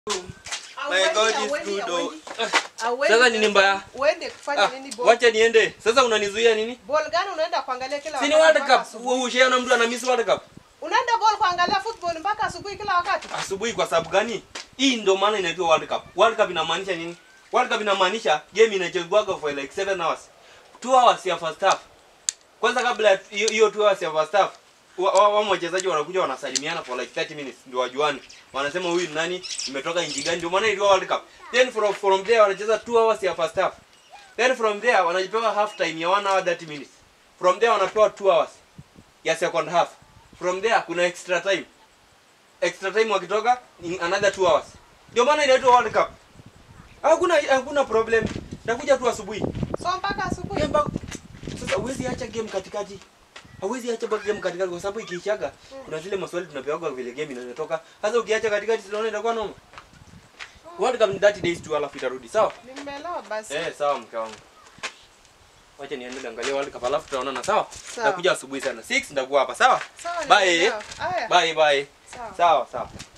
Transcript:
My God is good. Sasa nini mbaya? Uende kufanya nini ball? Wacha niende. Sasa unanizuia nini? Ball gani unaenda kuangalia kila wakati? Si ni World Cup. Wewe ushaona mtu ana miss World Cup? Unaenda ball kuangalia football mpaka asubuhi kila wakati? Asubuhi kwa sababu gani? Hii ndio maana inaitwa World Cup. World Cup inamaanisha nini? World Cup inamaanisha game inachezwa for like 7 hours. 2 hours ya first half. Kwanza kabla hiyo 2 hours ya first half, wao wachezaji wanakuja wanasalimiana for like 30 minutes ndio wajuani. Wanasema huyu ni nani, imetoka nchi gani, ndio maana inaitwa World Cup. Then from there wanacheza 2 hours ya first half. Then from there wanajipewa half time ya 1 hour 30 minutes. From there wanapewa 2 hours ya second half. From there kuna extra time. Extra time wakitoka another 2 hours. Ndio maana inaitwa World Cup. Hakuna problem. Nakuja tu asubuhi. So mpaka asubuhi. Sasa huwezi acha game katikati. Hauwezi acha game katikati kwa sababu ikiishaga kuna zile maswali tunapewa vile game inatoka. Sasa ukiacha katikati siona itakuwa noma. World Cup ni 30 days tu alafu itarudi. Sawa? Nimeelewa basi. Sawa mke wangu. Wacha niende angalia World Cup alafu tutaonana sawa? Nakuja asubuhi sana. 6 nitakuwa hapa sawa? Sawa. Bye. Bye. Sawa. Sawa.